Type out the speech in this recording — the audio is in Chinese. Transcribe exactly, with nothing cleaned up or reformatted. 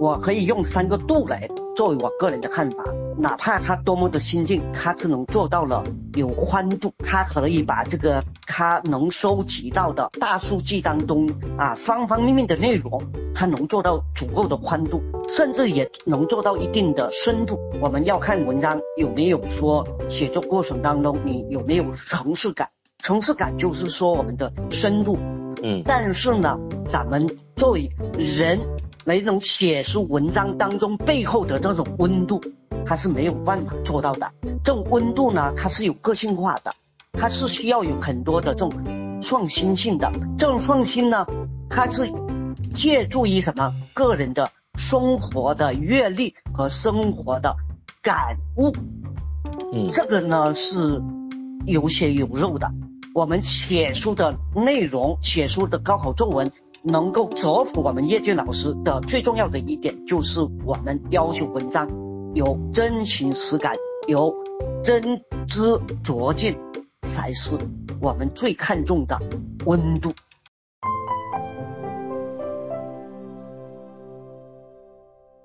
我可以用三个度来作为我个人的看法。哪怕它多么的先进，它只能做到了有宽度，它可以把这个它能收集到的大数据当中啊方方面面的内容，它能做到足够的宽度，甚至也能做到一定的深度。我们要看文章有没有说写作过程当中你有没有层次感，层次感就是说我们的深度。 嗯， 但是呢，咱们作为人来能写出文章当中背后的这种温度，它是没有办法做到的。这种温度呢，它是有个性化的，它是需要有很多的这种创新性的。这种创新呢，它是借助于什么？个人的生活的阅历和生活的感悟。 嗯， 这个呢是有血有肉的。我们写出的内容，写出的高考作文能够折服我们业界老师的最重要的一点，就是我们要求文章有真情实感，有真知灼见，才是我们最看重的温度。